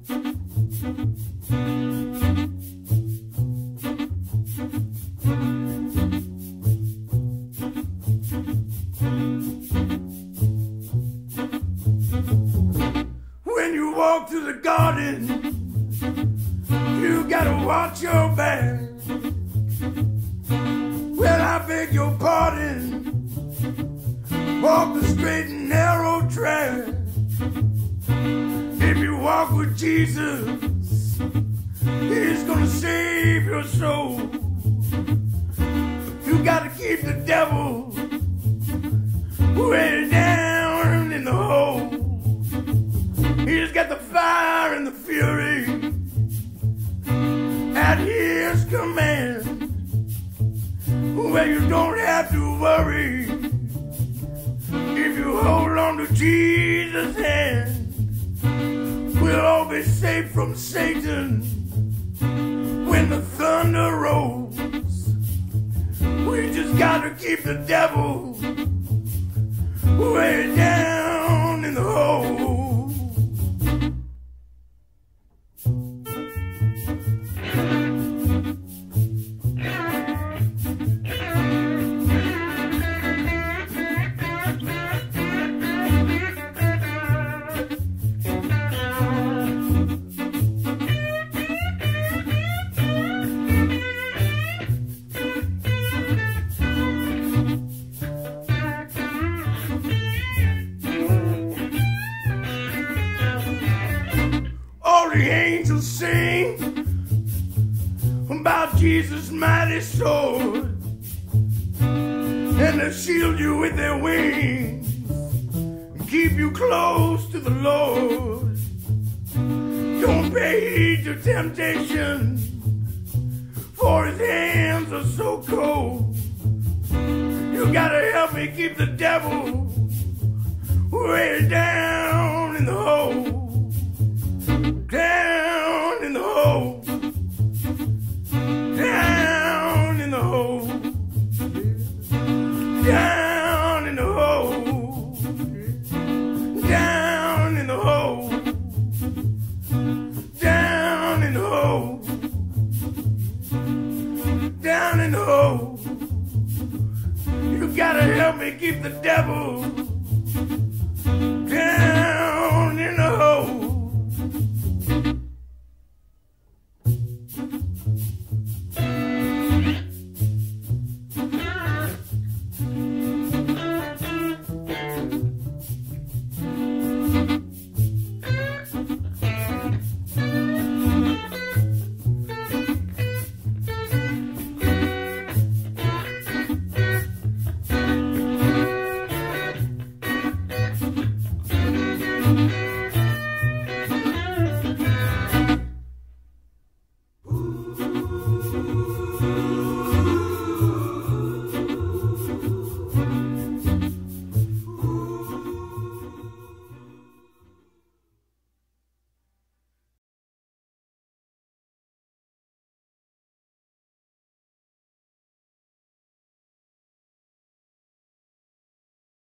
When you walk through the garden, you gotta watch your back. Well, I beg your pardon. Walk the straight and narrow track. If you walk with Jesus, He's gonna save your soul. You gotta keep the devil way down in the hole. He's got the fire and the fury at His command. Well, you don't have to worry if you hold on to Jesus' hand. We'll all be safe from Satan when the thunder rolls. We just gotta keep the devil way down in the hole. All the angels sing about Jesus' mighty sword, and they shield you with their wings and keep you close to the Lord. Don't pay heed to temptation, for His hands are so cold. You gotta help me keep the devil way down in the hole. Down in the hole. Down in the hole. Down in the hole. Down in the hole. Down in the hole. Down in the hole. You gotta help me keep the devil